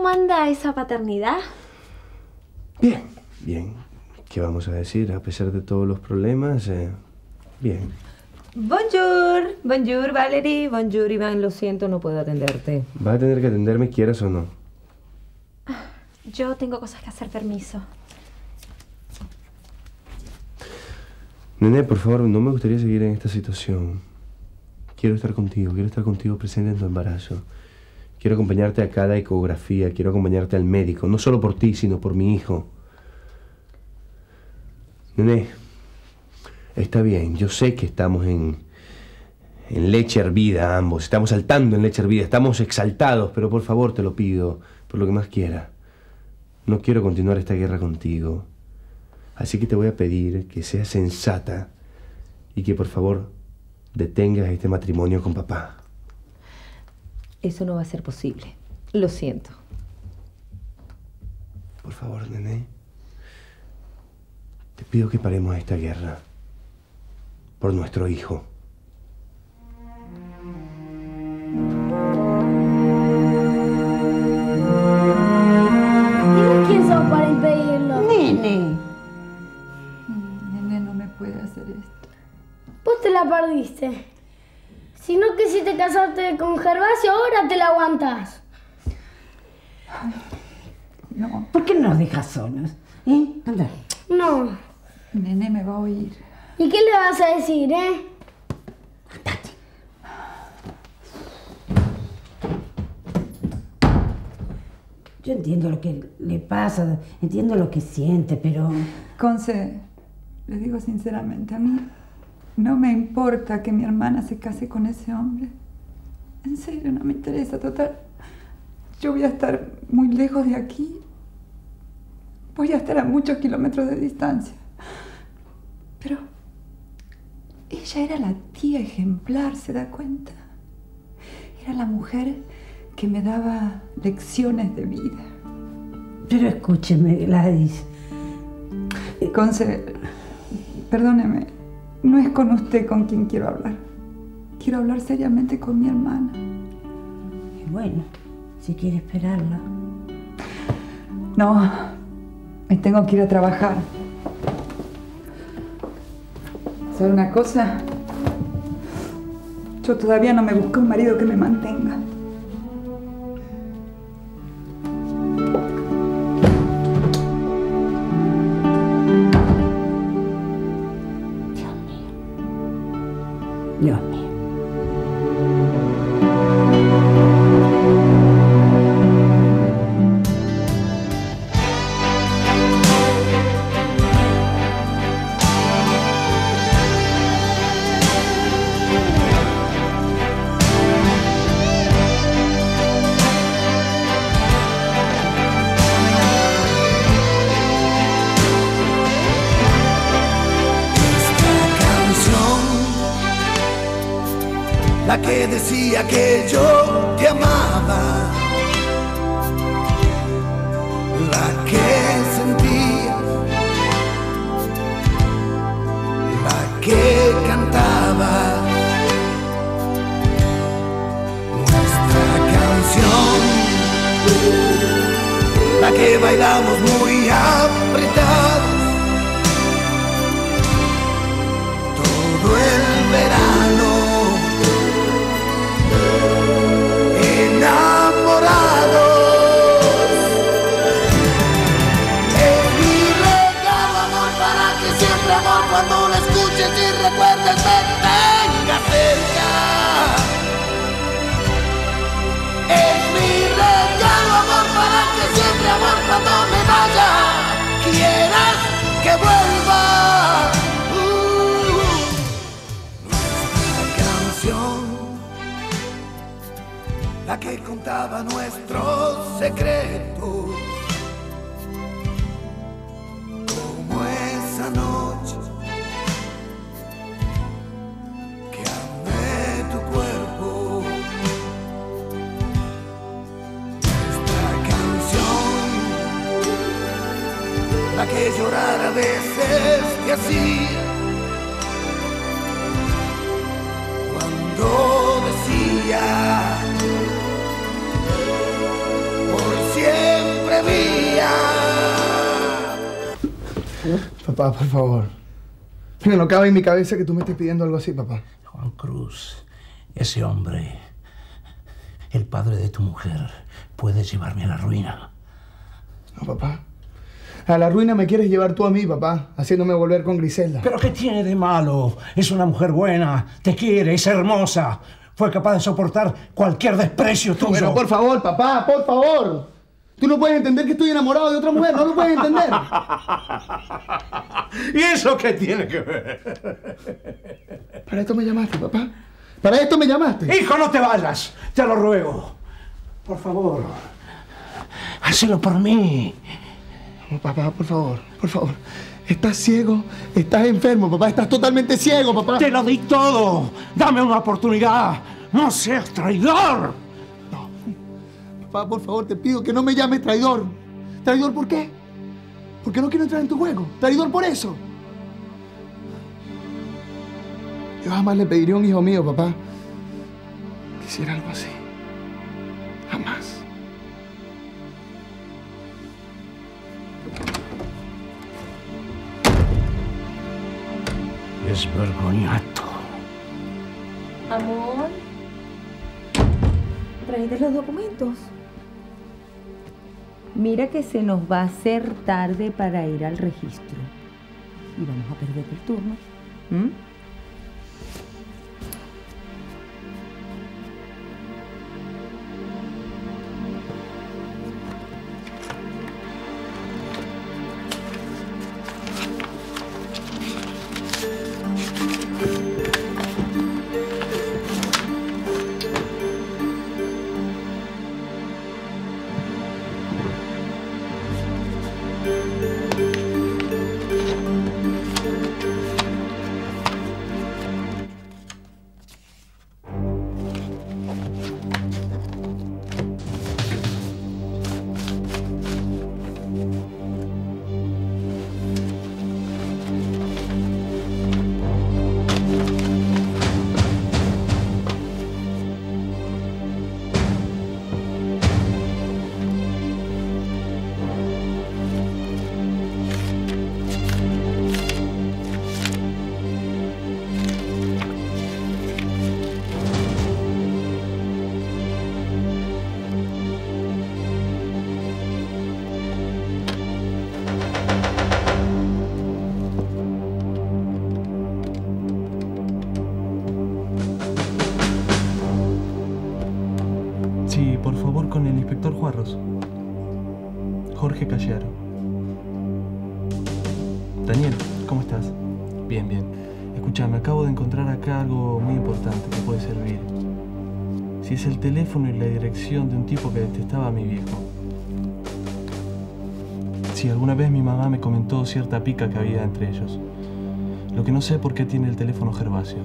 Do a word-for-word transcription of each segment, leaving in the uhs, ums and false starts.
¿Cómo anda esa paternidad? Bien, bien. ¿Qué vamos a decir? A pesar de todos los problemas, eh, bien. Bonjour, bonjour Valerie, bonjour Iván, lo siento, no puedo atenderte. Vas a tener que atenderme, quieras o no. Yo tengo cosas que hacer, permiso. Nene, por favor, no me gustaría seguir en esta situación. Quiero estar contigo, quiero estar contigo presente en tu embarazo. Quiero acompañarte a cada ecografía, quiero acompañarte al médico, no solo por ti, sino por mi hijo. Nene, está bien, yo sé que estamos en, en leche hervida ambos, estamos saltando en leche hervida, estamos exaltados, pero por favor te lo pido, por lo que más quiera. No quiero continuar esta guerra contigo. Así que te voy a pedir que seas sensata y que por favor detengas este matrimonio con papá. Eso no va a ser posible. Lo siento. Por favor, nene. Te pido que paremos esta guerra. Por nuestro hijo. ¿Quién sos para impedirlo? Nene. Nene no me puede hacer esto. Vos te la perdiste. Sino que si te casaste con Gervasio, ahora te la aguantás. No. ¿Por qué no nos dejas solos? ¿Eh? Anda. No. Nene me va a oír. ¿Y qué le vas a decir, eh? Andate. Yo entiendo lo que le pasa, entiendo lo que siente, pero... Conce, le digo sinceramente, a mí no me importa que mi hermana se case con ese hombre. En serio, no me interesa, total. Yo voy a estar muy lejos de aquí. Voy a estar a muchos kilómetros de distancia. Pero ella era la tía ejemplar, ¿se da cuenta? Era la mujer que me daba lecciones de vida. Pero escúcheme, Gladys. Conce, perdóneme, no es con usted con quien quiero hablar. Quiero hablar seriamente con mi hermana. Y bueno, si quiere esperarla. No, me tengo que ir a trabajar. ¿Sabe una cosa? Yo todavía no me busqué un marido que me mantenga. Dios mío. La que decía que yo te amaba, la que sentía, la que cantaba, nuestra canción, la que bailamos muy apretados todo el verano. Cuando lo escuches y recuerdes, me tenga cerca. Es mi regalo, amor, para que siempre, amor, cuando me vaya, quieras que vuelva. Uh, nuestra canción, la que contaba nuestros secretos, como esa noche que llorar a veces te hacía cuando decía por siempre. Papá, por favor. Mira, no cabe en mi cabeza que tú me estés pidiendo algo así, papá. Juan Cruz, ese hombre, el padre de tu mujer, puede llevarme a la ruina. No, papá. A la ruina me quieres llevar tú a mí, papá, haciéndome volver con Griselda. ¿Pero qué tiene de malo? Es una mujer buena, te quiere, es hermosa. Fue capaz de soportar cualquier desprecio tuyo. Pero por favor, papá, por favor. Tú no puedes entender que estoy enamorado de otra mujer, no lo puedes entender. ¿Y eso qué tiene que ver? Para esto me llamaste, papá. Para esto me llamaste. Hijo, no te vayas, te lo ruego. Por favor, hácelo por mí. No, papá, por favor, por favor. Estás ciego, estás enfermo, papá. Estás totalmente ciego, papá. Te lo di todo. Dame una oportunidad. No seas traidor. No. Papá, por favor, te pido que no me llames traidor. ¿Traidor por qué? Porque no quiero entrar en tu juego. Traidor por eso. Yo jamás le pediría a un hijo mío, papá, que hiciera algo así. Jamás. Es vergognato. Amor, ¿traíste los documentos? Mira que se nos va a hacer tarde para ir al registro. Y vamos a perder el turno. ¿Mm? Sí, por favor, con el inspector Juarros. Jorge Callero. Daniel, ¿cómo estás? Bien, bien. Escuchame, acabo de encontrar acá algo muy importante que puede servir. Si es el teléfono y la dirección de un tipo que detestaba a mi viejo. Sí, alguna vez mi mamá me comentó cierta pica que había entre ellos. Lo que no sé por qué tiene el teléfono Gervasio.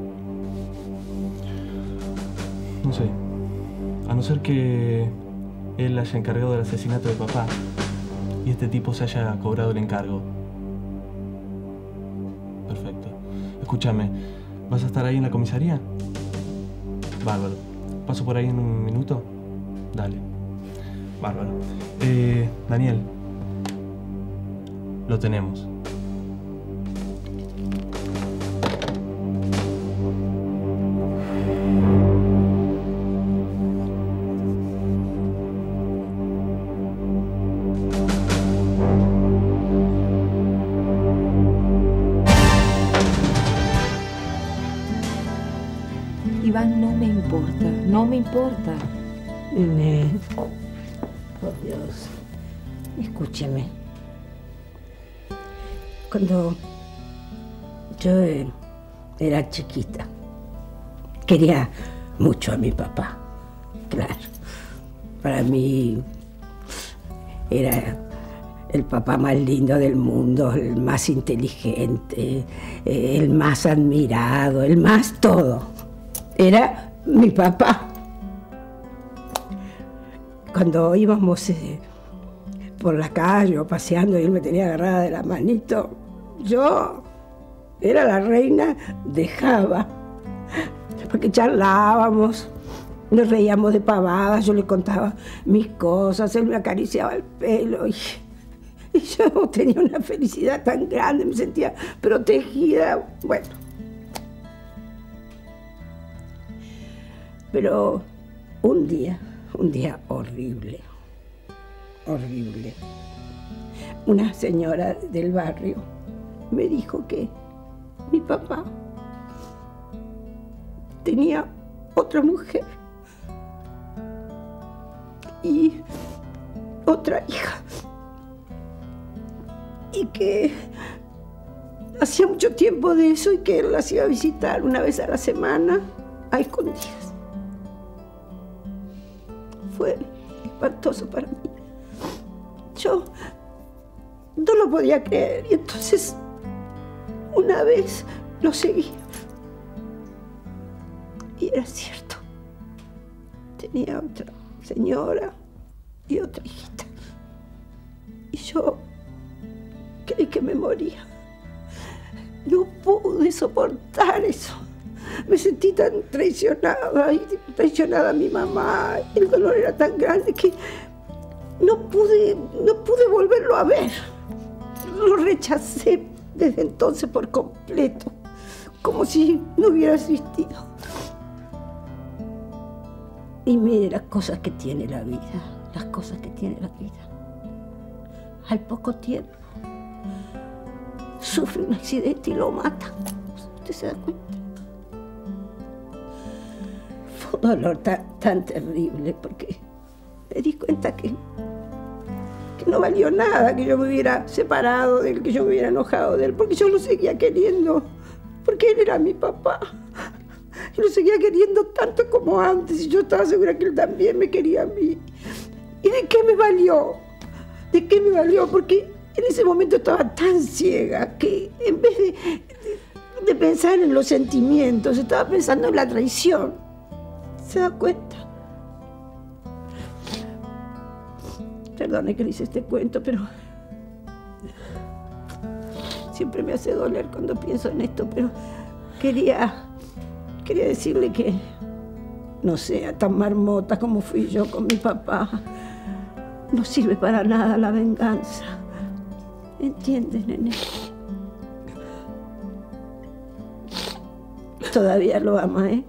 No sé. A no ser que él haya encargado del asesinato de papá y este tipo se haya cobrado el encargo. Perfecto. Escúchame, ¿vas a estar ahí en la comisaría? Bárbaro. ¿Paso por ahí en un minuto? Dale. Bárbaro. Eh, Daniel. Lo tenemos. Iván, no me importa, no me importa. Nene, por Dios, escúcheme. Cuando yo eh, era chiquita, quería mucho a mi papá, claro. Para mí era el papá más lindo del mundo, el más inteligente, eh, el más admirado, el más todo. Era mi papá. Cuando íbamos eh, por la calle o paseando y él me tenía agarrada de la manito, yo era la reina de Java, porque charlábamos, nos reíamos de pavadas, yo le contaba mis cosas, él me acariciaba el pelo y Y yo tenía una felicidad tan grande, me sentía protegida. Bueno. Pero un día, un día horrible, horrible. Una señora del barrio me dijo que mi papá tenía otra mujer y otra hija, y que hacía mucho tiempo de eso y que él las iba a visitar una vez a la semana a escondidas. Fue espantoso para mí. Yo no lo podía creer y entonces una vez lo seguí. Y era cierto. Tenía otra señora y otra hijita. Y yo creí que me moría. No pude soportar eso. Me sentí tan traicionada y traicionada a mi mamá. El dolor era tan grande que no pude, no pude volverlo a ver. Lo rechacé desde entonces por completo, como si no hubiera existido. Y mire las cosas que tiene la vida, las cosas que tiene la vida. Al poco tiempo sufre un accidente y lo mata. ¿Usted se da cuenta? Fue un dolor tan, tan terrible porque me di cuenta que, que no valió nada que yo me hubiera separado de él, que yo me hubiera enojado de él, porque yo lo seguía queriendo, porque él era mi papá. Y lo seguía queriendo tanto como antes, y yo estaba segura que él también me quería a mí. ¿Y de qué me valió? ¿De qué me valió? Porque en ese momento estaba tan ciega que en vez de, de, de pensar en los sentimientos, estaba pensando en la traición. ¿Se da cuenta? Perdone que le hice este cuento, pero siempre me hace doler cuando pienso en esto, pero quería... Quería decirle que no sea tan marmota como fui yo con mi papá. No sirve para nada la venganza. ¿Entiendes, nene? Todavía lo ama, ¿eh?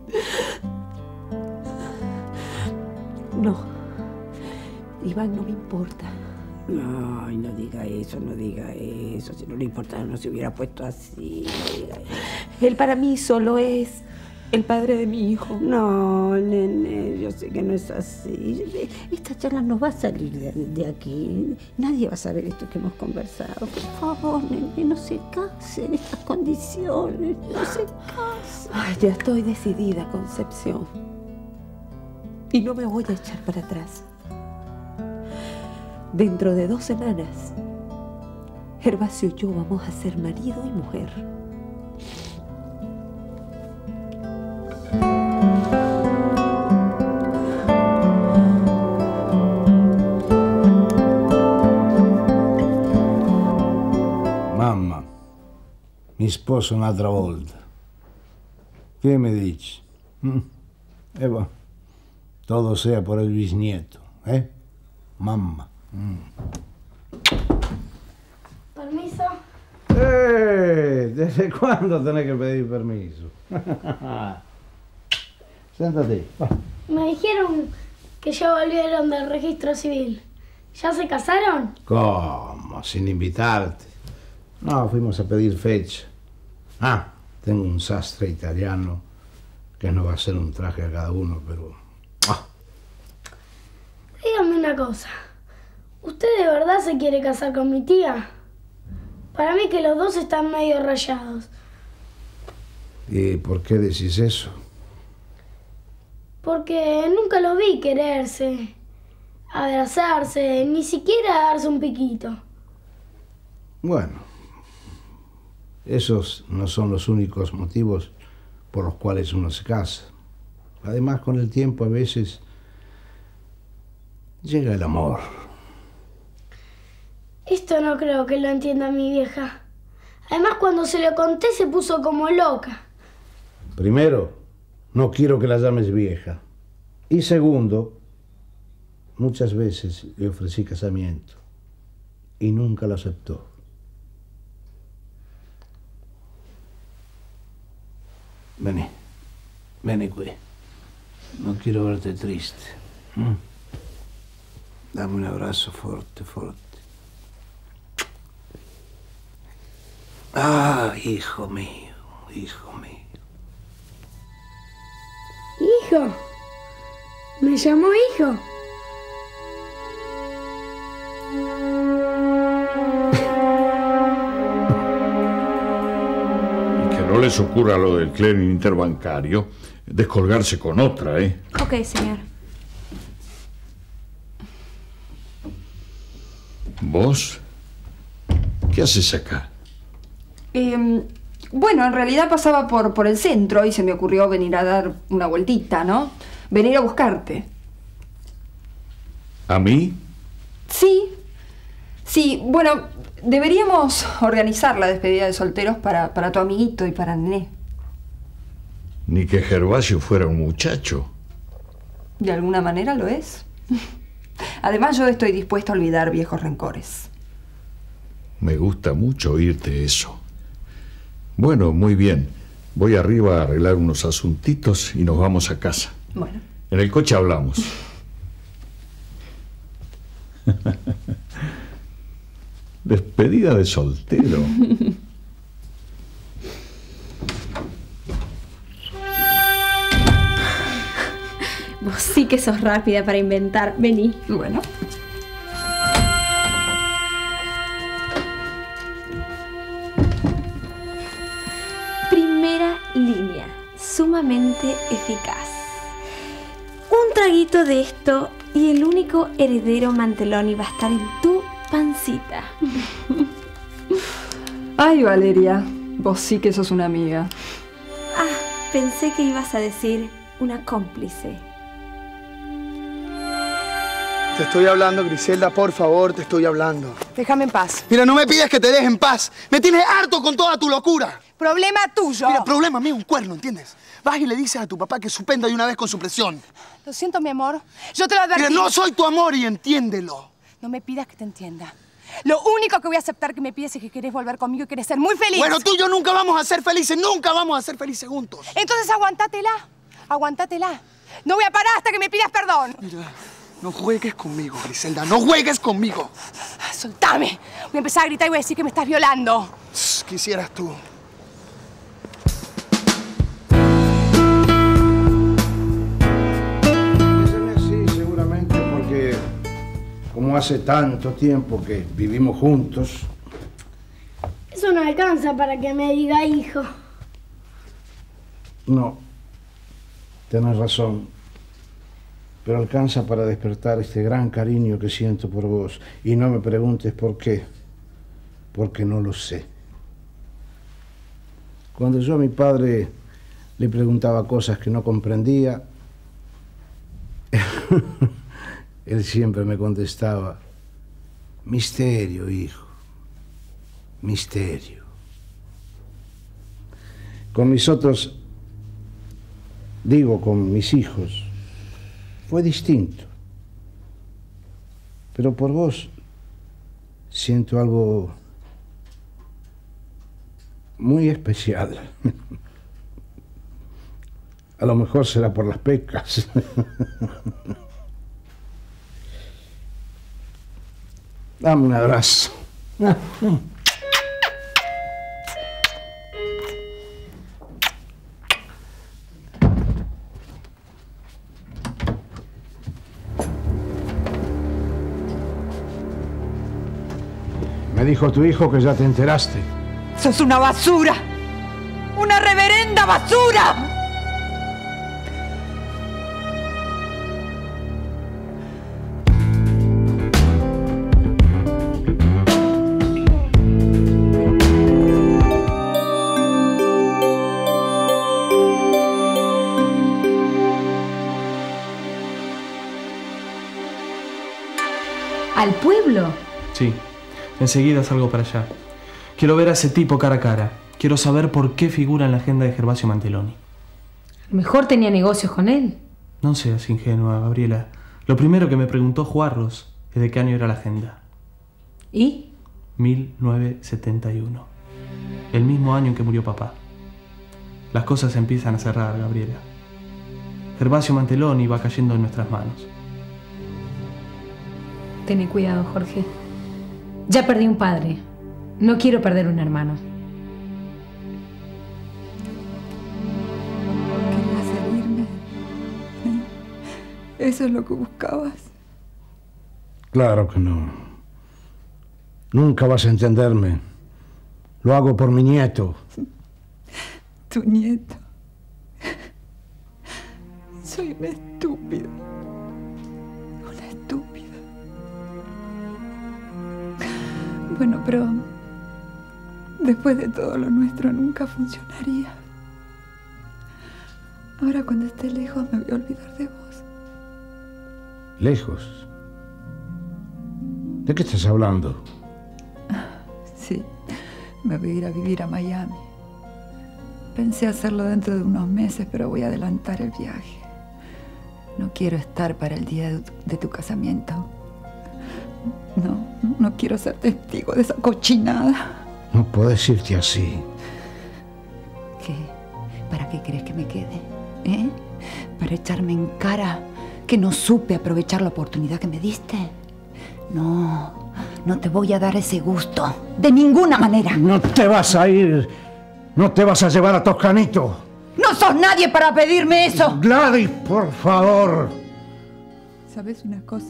No. Iván, no me importa. No, no diga eso, no diga eso. Si no le importara, no se hubiera puesto así. No diga eso. Él para mí solo es el padre de mi hijo. No, nene, yo sé que no es así. Esta charla no va a salir de, de aquí. Nadie va a saber esto que hemos conversado. Por favor, nene, no se case en estas condiciones. No se case. Ay, ya estoy decidida, Concepción. Y no me voy a echar para atrás. Dentro de dos semanas, Gervasio y yo vamos a ser marido y mujer. Mamma, mi sposo un'altra volta. Che mi dici? Mm? E va, todo sea por el bisnieto, ¿eh? Mamma. Mm. Permiso. Eh, ¿desde cuándo tenés que pedir permiso? Siéntate. Va. Me dijeron que ya volvieron del registro civil. ¿Ya se casaron? ¿Cómo? Sin invitarte. No, fuimos a pedir fecha. Ah, tengo un sastre italiano que nos va a hacer un traje a cada uno, pero... Ah. Dígame una cosa. ¿Usted de verdad se quiere casar con mi tía? Para mí que los dos están medio rayados. ¿Y por qué decís eso? Porque nunca los vi quererse, abrazarse, ni siquiera darse un piquito. Bueno, esos no son los únicos motivos por los cuales uno se casa. Además, con el tiempo a veces llega el amor. Esto no creo que lo entienda mi vieja. Además, cuando se lo conté se puso como loca. Primero, no quiero que la llames vieja. Y segundo, muchas veces le ofrecí casamiento. y nunca lo aceptó. Vení, vení, Cui. No quiero verte triste. ¿Mm? Dame un abrazo fuerte, fuerte. Ah, hijo mío, hijo mío. Hijo. Me llamó hijo. Y que no les ocurra lo del clearing interbancario, descolgarse con otra, ¿eh? Ok, señor. ¿Vos? ¿Qué haces acá? Eh, bueno, en realidad pasaba por, por el centro y se me ocurrió venir a dar una vueltita, ¿no? Venir a buscarte. ¿A mí? Sí. Sí, bueno, deberíamos organizar la despedida de solteros para, para tu amiguito y para Nené. Ni que Gervasio fuera un muchacho. De alguna manera lo es. Además, yo estoy dispuesta a olvidar viejos rencores. Me gusta mucho oírte eso. Bueno, muy bien. Voy arriba a arreglar unos asuntitos y nos vamos a casa. Bueno. En el coche hablamos. Despedida de soltero. Vos sí que sos rápida para inventar. Vení. Bueno. Primera línea. Sumamente eficaz. Un traguito de esto y el único heredero Manteloni va a estar en tu pancita. Ay, Valeria, vos sí que sos una amiga. Ah, pensé que ibas a decir una cómplice. Te estoy hablando, Griselda, por favor, te estoy hablando. Déjame en paz. Mira, no me pidas que te deje en paz. Me tienes harto con toda tu locura. Problema tuyo. Mira, problema mío, un cuerno, ¿entiendes? Vas y le dices a tu papá que suspenda de una vez con su presión. Lo siento, mi amor. Yo te lo advertí. Mira, no soy tu amor y entiéndelo. No me pidas que te entienda. Lo único que voy a aceptar que me pides es que querés volver conmigo y querés ser muy feliz. Bueno, tú y yo nunca vamos a ser felices, nunca vamos a ser felices juntos. Entonces aguantátela, aguantátela. No voy a parar hasta que me pidas perdón. Mira, no juegues conmigo, Griselda, no juegues conmigo. Soltame. Voy a empezar a gritar y voy a decir que me estás violando. Quisieras tú. Como hace tanto tiempo que vivimos juntos. Eso no alcanza para que me diga hijo. No, tenés razón. Pero alcanza para despertar este gran cariño que siento por vos. Y no me preguntes por qué. Porque no lo sé. Cuando yo a mi padre le preguntaba cosas que no comprendía, él siempre me contestaba, misterio, hijo, misterio. Con mis otros, digo, con mis hijos, fue distinto. Pero por vos siento algo muy especial. A lo mejor será por las pecas. Dame un abrazo. Me dijo tu hijo que ya te enteraste. ¡Sos una basura! ¡Una reverenda basura! ¿Al pueblo? Sí, enseguida salgo para allá. Quiero ver a ese tipo cara a cara. Quiero saber por qué figura en la agenda de Gervasio Manteloni. A lo mejor tenía negocios con él. No seas ingenua, Gabriela. Lo primero que me preguntó Juarros es de qué año era la agenda. ¿Y? mil novecientos setenta y uno. El mismo año en que murió papá. Las cosas se empiezan a cerrar, Gabriela. Gervasio Manteloni va cayendo en nuestras manos. Ten cuidado, Jorge. Ya perdí un padre. No quiero perder un hermano. ¿Querías herirme? ¿Eh? ¿Eso es lo que buscabas? Claro que no. Nunca vas a entenderme. Lo hago por mi nieto. Tu nieto. Soy una estúpida. Una estúpida. Bueno, pero después de todo lo nuestro nunca funcionaría. Ahora cuando esté lejos me voy a olvidar de vos. ¿Lejos? ¿De qué estás hablando? Sí, me voy a ir a vivir a Miami. Pensé hacerlo dentro de unos meses, pero voy a adelantar el viaje. No quiero estar para el día de tu, de tu casamiento. No, no quiero ser testigo de esa cochinada. No puedes irte así. ¿Qué? ¿Para qué crees que me quede? ¿Eh? ¿Para echarme en cara que no supe aprovechar la oportunidad que me diste? No, no te voy a dar ese gusto. De ninguna manera. No te vas a ir. No te vas a llevar a Toscanito. ¡No sos nadie para pedirme eso! Gladys, por favor. ¿Sabes una cosa?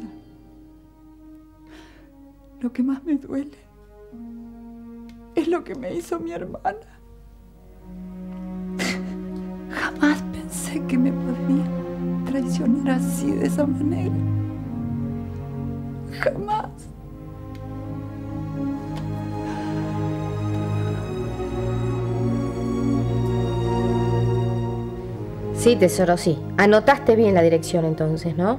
Lo que más me duele es lo que me hizo mi hermana. Jamás pensé que me podía traicionar así, de esa manera. Jamás. Sí, tesoro, sí. Anotaste bien la dirección entonces, ¿no?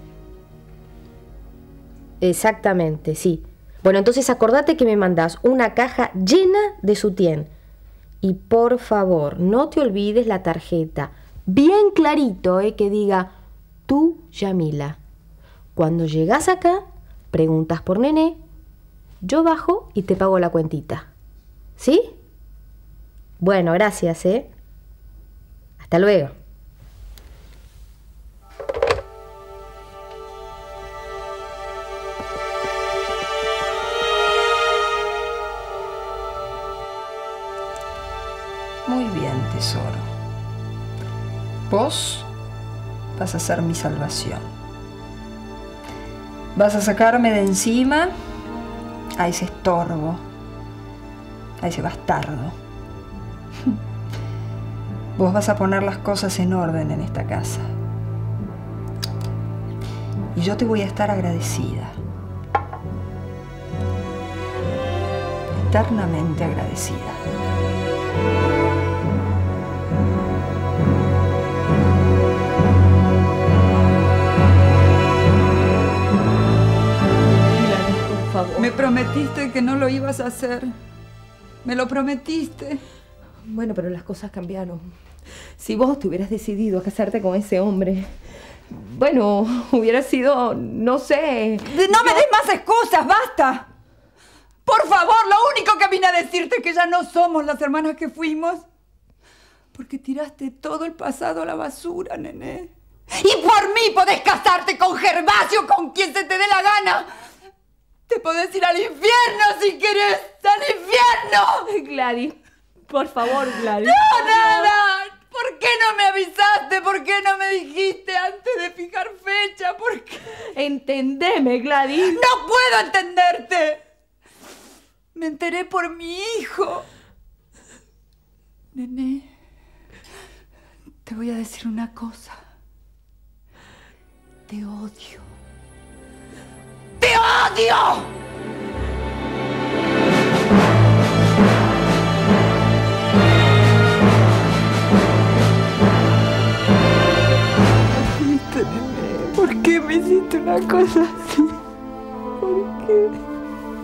Exactamente, sí. Bueno, entonces acordate que me mandás una caja llena de sutién. Y por favor, no te olvides la tarjeta. Bien clarito, ¿eh? Que diga, tú, Yamila. Cuando llegas acá, preguntas por Nené, yo bajo y te pago la cuentita. ¿Sí? Bueno, gracias, ¿eh? Hasta luego. Muy bien, tesoro. Vos vas a ser mi salvación. Vas a sacarme de encima a ese estorbo, a ese bastardo. Vos vas a poner las cosas en orden en esta casa. Y yo te voy a estar agradecida. Eternamente agradecida. Me prometiste que no lo ibas a hacer. Me lo prometiste. Bueno, pero las cosas cambiaron. Si vos te hubieras decidido a casarte con ese hombre, bueno, hubiera sido, no sé... No yo... me des más excusas, basta. Por favor, lo único que vine a decirte es que ya no somos las hermanas que fuimos. Porque tiraste todo el pasado a la basura, Nené. Y por mí podés casarte con Gervasio, con quien se te dé la gana. Te podés ir al infierno si querés. ¡Al infierno! Gladys, por favor, Gladys. ¡No, nada! ¿Por qué no me avisaste? ¿Por qué no me dijiste antes de fijar fecha? ¿Por qué? Entendeme, Gladys. ¡No puedo entenderte! Me enteré por mi hijo. Nené, te voy a decir una cosa. Te odio. ¡Te odio! ¿Por qué me hiciste una cosa así? ¿Por qué?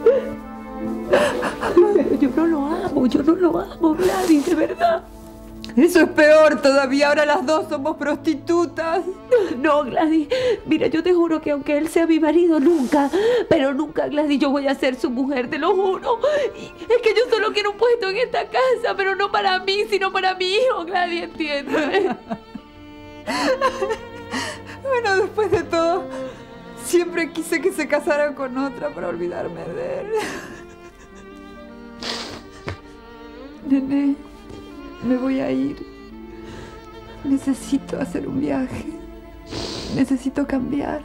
Pero yo no lo amo, yo no lo amo, Gladys, de verdad. Eso es peor todavía. Ahora las dos somos prostitutas. No, Gladys. Mira, yo te juro que aunque él sea mi marido, nunca, pero nunca, Gladys, yo voy a ser su mujer, te lo juro. Y es que yo solo quiero un puesto en esta casa, pero no para mí, sino para mi hijo, Gladys, entiéndeme. Bueno, después de todo, siempre quise que se casara con otra para olvidarme de él. Nené, me voy a ir. Necesito hacer un viaje. Necesito cambiar.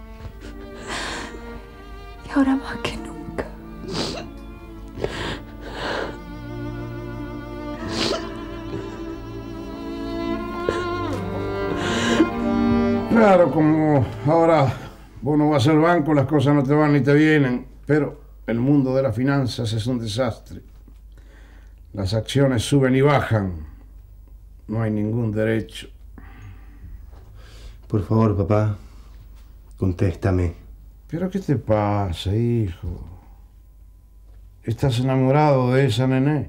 Y ahora más que nunca. Claro, como ahora vos no vas al banco, las cosas no te van ni te vienen, pero el mundo de las finanzas es un desastre. Las acciones suben y bajan. No hay ningún derecho. Por favor, papá, contéstame. ¿Pero qué te pasa, hijo? ¿Estás enamorado de esa nené?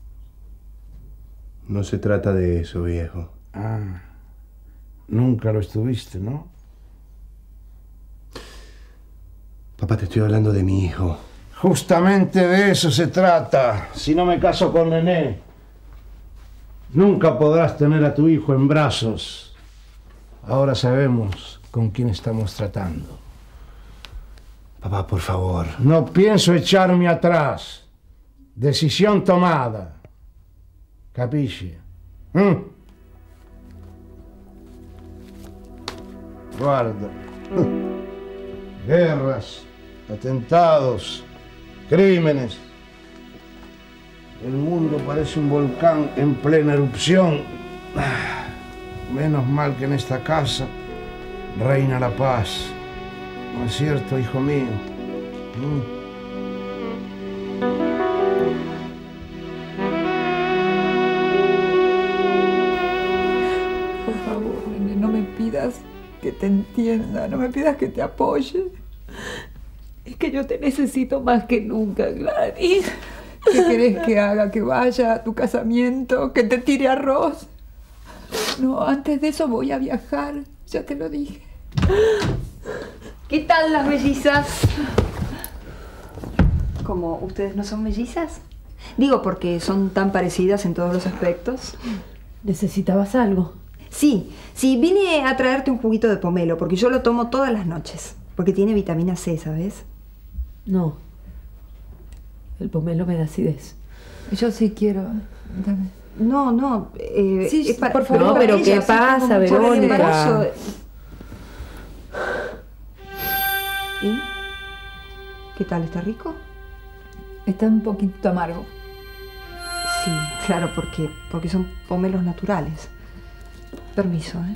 No se trata de eso, viejo. Ah, nunca lo estuviste, ¿no? Papá, te estoy hablando de mi hijo. Justamente de eso se trata. Si no me caso con Nené, nunca podrás tener a tu hijo en brazos. Ahora sabemos con quién estamos tratando. Papá, por favor. No pienso echarme atrás. Decisión tomada. ¿Capisci? ¿Mm? Guarda. Guerras, atentados, crímenes. El mundo parece un volcán en plena erupción. Menos mal que en esta casa reina la paz. ¿No es cierto, hijo mío? ¿Mm? Por favor, nene, no me pidas que te entienda, no me pidas que te apoye. Es que yo te necesito más que nunca, Gladys. ¿Qué querés que haga? ¿Que vaya a tu casamiento? ¿Que te tire arroz? No, antes de eso voy a viajar, ya te lo dije. ¿Qué tal las mellizas? ¿Cómo ustedes no son mellizas? Digo, porque son tan parecidas en todos los aspectos. ¿Necesitabas algo? Sí, sí, vine a traerte un juguito de pomelo, porque yo lo tomo todas las noches. Porque tiene vitamina C, ¿sabes? No. El pomelo me da acidez. Yo sí quiero. Dame. No, no. Eh, Sí, es para, por favor. no, pero ella, ¿qué sí, pasa, tengo mucho Verónica? embarazo. ¿Y? ¿Qué tal? ¿Está rico? Está un poquito amargo. Sí, claro, porque, porque son pomelos naturales. Permiso, ¿eh?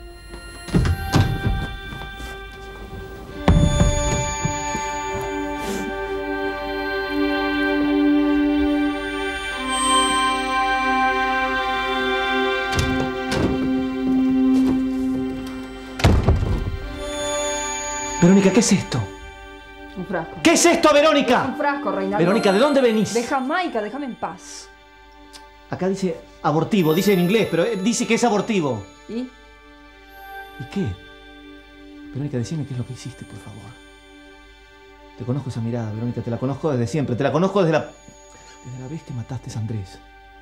Verónica, ¿qué es esto? Un frasco. ¿Qué es esto, Verónica? Un frasco, Reinaldo. Verónica, ¿de dónde venís? De Jamaica, déjame en paz. Acá dice abortivo, dice en inglés, pero dice que es abortivo. ¿Y? ¿Y qué? Verónica, decime qué es lo que hiciste, por favor. Te conozco esa mirada, Verónica, te la conozco desde siempre. Te la conozco desde la... desde la vez que mataste a Andrés.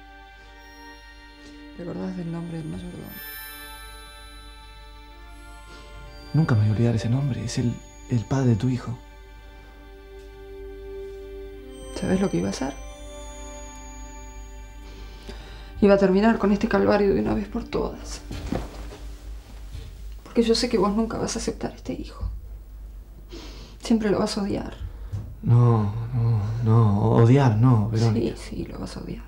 ¿Te acordás del nombre del mayordomo? Nunca me voy a olvidar ese nombre. Es el, el padre de tu hijo. ¿Sabes lo que iba a hacer? Iba a terminar con este calvario de una vez por todas. Porque yo sé que vos nunca vas a aceptar a este hijo. Siempre lo vas a odiar. No, no, no. Odiar, no, Verónica. Sí, sí, lo vas a odiar.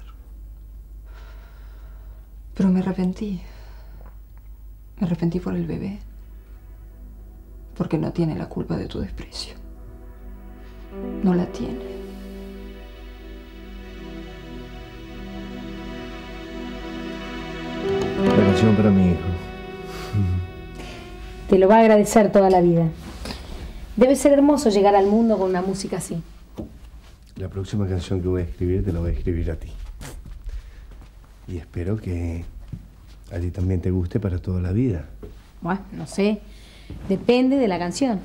Pero me arrepentí. Me arrepentí por el bebé. Porque no tiene la culpa de tu desprecio. No la tiene. La canción para mi hijo. Te lo va a agradecer toda la vida. Debe ser hermoso llegar al mundo con una música así. La próxima canción que voy a escribir te la voy a escribir a ti. Y espero que a ti también te guste para toda la vida. Bueno, no sé. Depende de la canción.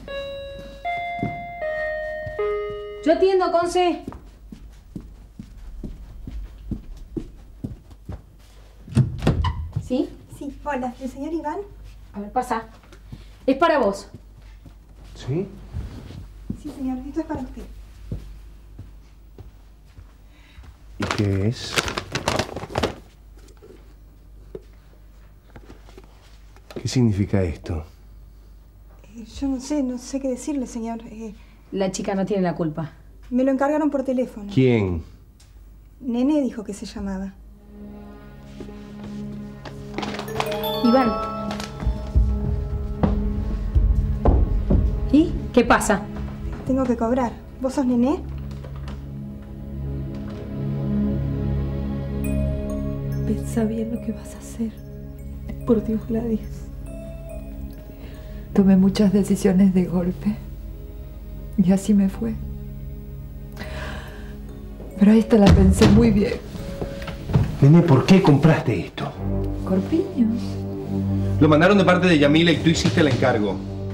Yo atiendo, Conce. ¿Sí? Sí, hola, ¿el señor Iván? A ver, pasa. Es para vos. ¿Sí? Sí, señor, esto es para usted. ¿Y qué es? ¿Qué significa esto? Eh, yo no sé, no sé qué decirle, señor. Eh, La chica no tiene la culpa. me lo encargaron por teléfono. ¿Quién? Nene dijo que se llamaba. Iván. ¿Y qué pasa? Tengo que cobrar. ¿Vos sos Nené? Pensá bien lo que vas a hacer. Por Dios, Gladys. Tomé muchas decisiones de golpe. Y así me fue. Pero esta la pensé muy bien. Nene, ¿por qué compraste esto? Corpiños. Lo mandaron de parte de Yamila y tú hiciste el encargo.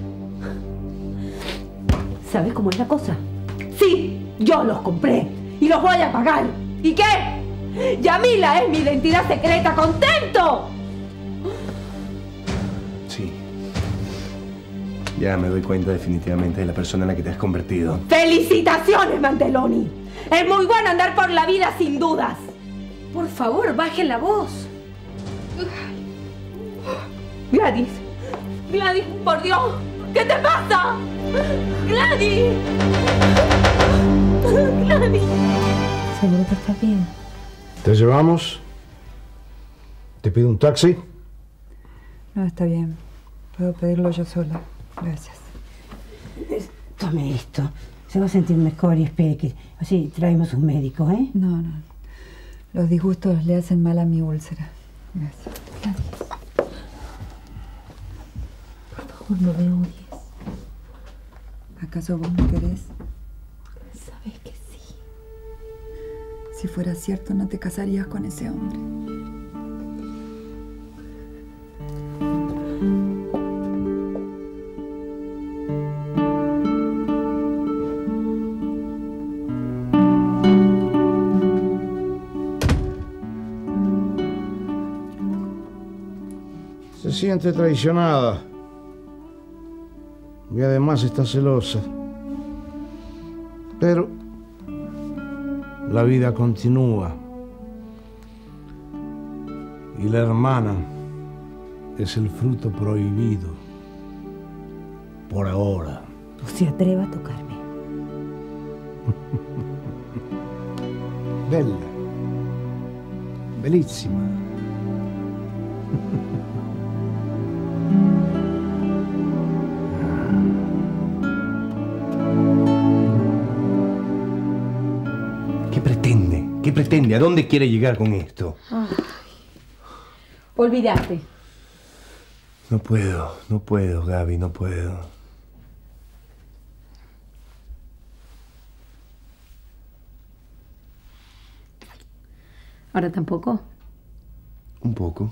¿Sabes cómo es la cosa? Sí, yo los compré y los voy a pagar. ¿Y qué? Yamila es mi identidad secreta. ¡Contento! Sí. Ya me doy cuenta definitivamente de la persona en la que te has convertido. ¡Felicitaciones, Manteloni! Es muy bueno andar por la vida sin dudas. Por favor, bajen la voz. Gladys. Gladys, por Dios. ¿Qué te pasa? Gladys. Gladys. Seguro que estás bien. ¿Te llevamos? ¿Te pido un taxi? No, está bien. Puedo pedirlo yo sola. Gracias. Tome esto. Se va a sentir mejor y espere que así traemos un médico, ¿eh? No, no. Los disgustos le hacen mal a mi úlcera. Gracias. Por favor, no me odies. ¿Acaso vos me querés? Sabes que sí. Si fuera cierto, no te casarías con ese hombre. Se siente traicionada. Y además está celosa. Pero la vida continúa. Y la hermana es el fruto prohibido. Por ahora. No se atreva a tocarme. Bella. Bellísima. ¿Qué pretende? ¿Qué pretende? ¿A dónde quiere llegar con esto? Ay. Olvídate. No puedo, no puedo, Gaby, no puedo. ¿Ahora tampoco? Un poco.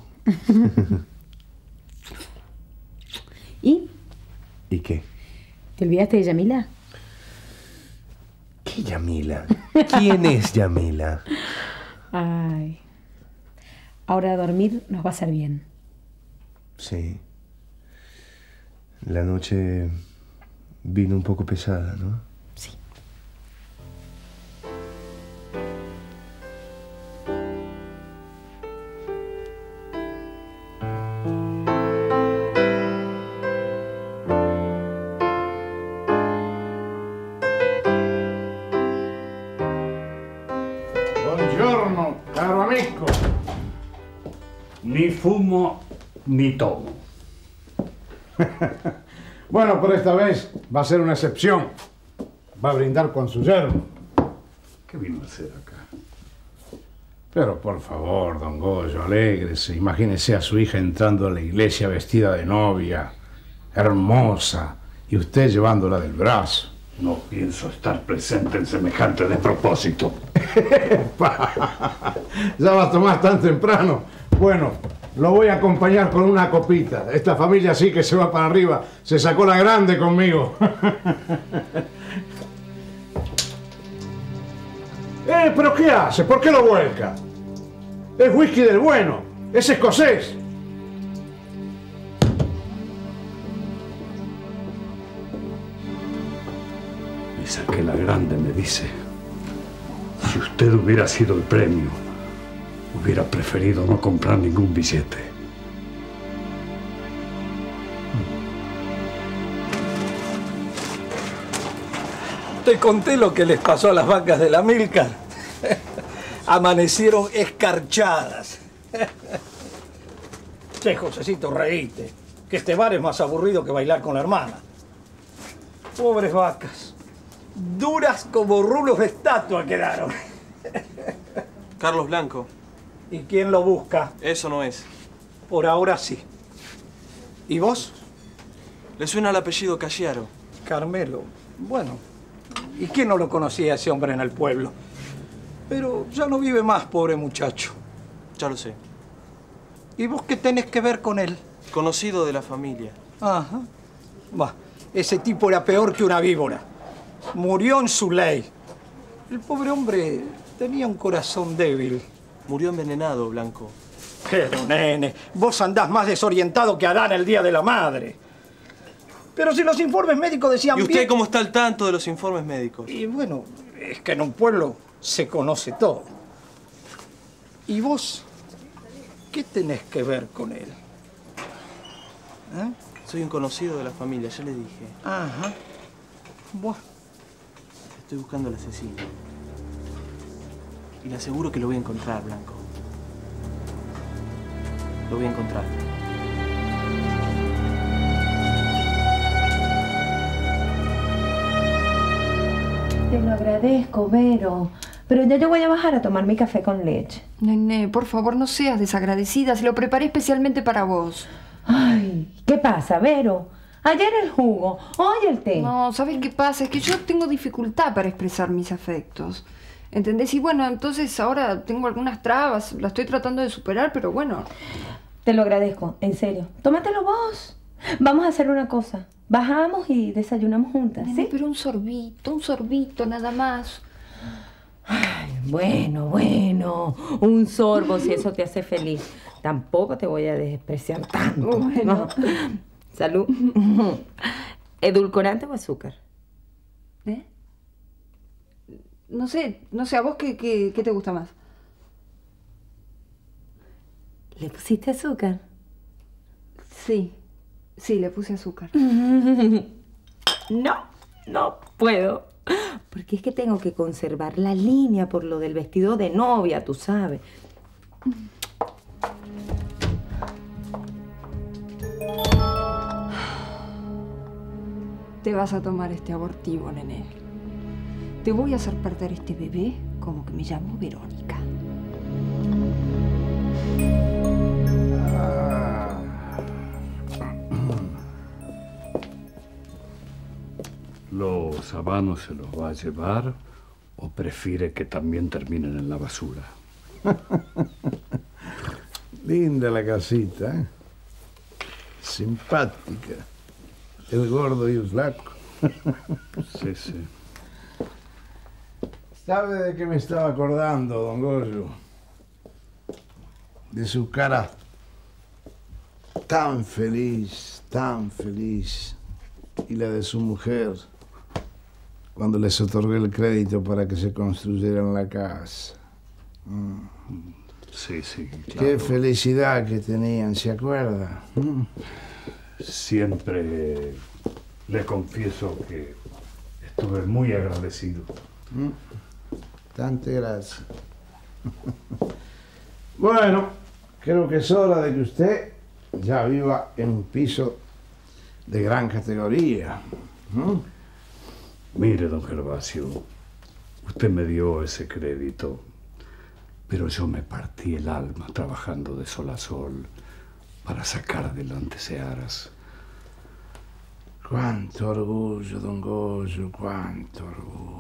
¿Y? ¿Y qué? ¿Te olvidaste de Yamila? ¿Qué Yamila? ¿Quién es Yamila? Ay. Ahora a dormir nos va a hacer bien. Sí. La noche vino un poco pesada, ¿no? Sí. Buongiorno, caro amico. Ni fumo ni tomo. Bueno, pero esta vez va a ser una excepción. Va a brindar con su yerno. ¿Qué vino a hacer acá? Pero por favor, don Goyo, alégrese. Imagínese a su hija entrando a la iglesia vestida de novia, hermosa, y usted llevándola del brazo. No pienso estar presente en semejante despropósito. Ya va a tomar tan temprano. Bueno, lo voy a acompañar con una copita. Esta familia sí que se va para arriba. Se sacó la grande conmigo. Eh, ¿pero qué hace? ¿Por qué lo vuelca? Es whisky del bueno. Es escocés. Me saqué la grande, me dice. Si usted hubiera sido el premio, hubiera preferido no comprar ningún billete. Te conté lo que les pasó a las vacas de la Milcar. Amanecieron escarchadas. Che, Josecito, reíte. Que este bar es más aburrido que bailar con la hermana. Pobres vacas. Duras como rulos de estatua quedaron. Carlos Blanco. ¿Y quién lo busca? Eso no es. Por ahora sí. ¿Y vos? Le suena el apellido Cagliaro. Carmelo. Bueno. ¿Y quién no lo conocía a ese hombre en el pueblo? Pero ya no vive más, pobre muchacho. Ya lo sé. ¿Y vos qué tenés que ver con él? Conocido de la familia. Ajá. Bah, ese tipo era peor que una víbora. Murió en su ley. El pobre hombre tenía un corazón débil. Murió envenenado, Blanco. Pero, nene, vos andás más desorientado que Adán el día de la madre. Pero si los informes médicos decían ¿Y usted bien... cómo está al tanto de los informes médicos? Y bueno, es que en un pueblo se conoce todo. ¿Y vos qué tenés que ver con él? ¿Eh? Soy un conocido de la familia, ya le dije. Ajá. Buah. Estoy buscando al asesino. Y le aseguro que lo voy a encontrar, Blanco. Lo voy a encontrar. Te lo agradezco, Vero. Pero ya yo voy a bajar a tomar mi café con leche. Nene, por favor, no seas desagradecida. Se lo preparé especialmente para vos. Ay, ¿qué pasa, Vero? Ayer el jugo, hoy el té. No, ¿sabes qué pasa? Es que yo tengo dificultad para expresar mis afectos. ¿Entendés? Y bueno, entonces ahora tengo algunas trabas. La estoy tratando de superar, pero bueno. Te lo agradezco, en serio. Tómatelo vos. Vamos a hacer una cosa. Bajamos y desayunamos juntas, Nene, ¿sí? pero un sorbito, un sorbito, nada más. Ay, bueno, bueno. Un sorbo si eso te hace feliz. Tampoco te voy a despreciar tanto. Bueno. ¿No? Salud. ¿Edulcorante o azúcar? ¿Eh? No sé, no sé, ¿a vos qué, qué, qué te gusta más? ¿Le pusiste azúcar? Sí, sí, le puse azúcar. No, no puedo. Porque es que tengo que conservar la línea por lo del vestido de novia, tú sabes. Te vas a tomar este abortivo, nene. Te voy a hacer perder este bebé como que me llamo Verónica. ¿Los habanos se los va a llevar o prefiere que también terminen en la basura? Linda la casita, ¿eh? Simpática. El gordo y el flaco. Sí, sí. ¿Sabe de qué me estaba acordando, don Goyo? De su cara tan feliz, tan feliz. Y la de su mujer, cuando les otorgué el crédito para que se construyeran la casa. Mm. Sí, sí, claro. Qué felicidad que tenían, ¿se acuerda? Mm. Siempre le confieso que estuve muy agradecido. Mm. Tanta gracias. Bueno, creo que es hora de que usted ya viva en un piso de gran categoría. ¿Mm? Mire, don Gervasio, usted me dio ese crédito, pero yo me partí el alma trabajando de sol a sol para sacar adelante Searas. Cuánto orgullo, don Goyo, cuánto orgullo.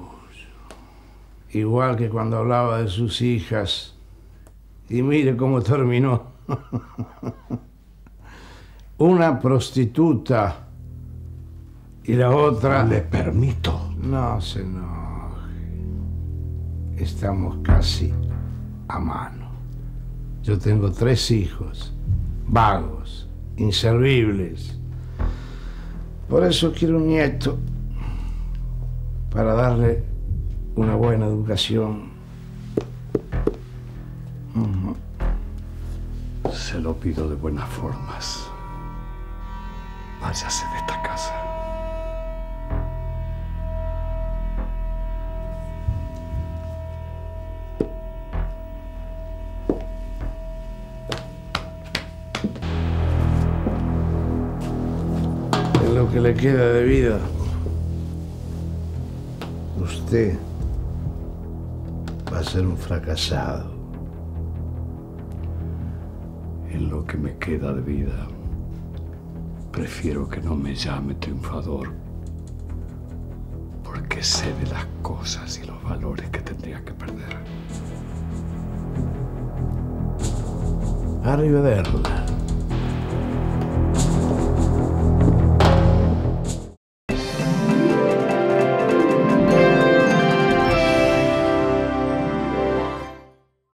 Igual que cuando hablaba de sus hijas. Y mire cómo terminó. Una prostituta y la otra... Le permito. No se enoje. Estamos casi a mano. Yo tengo tres hijos, vagos, inservibles. Por eso quiero un nieto, para darle una buena educación. Uh-huh. Se lo pido de buenas formas. Váyase de esta casa. En lo que le queda de vida, usted va a ser un fracasado. En lo que me queda de vida, prefiero que no me llame triunfador, porque sé de las cosas y los valores que tendría que perder. Arrivederla.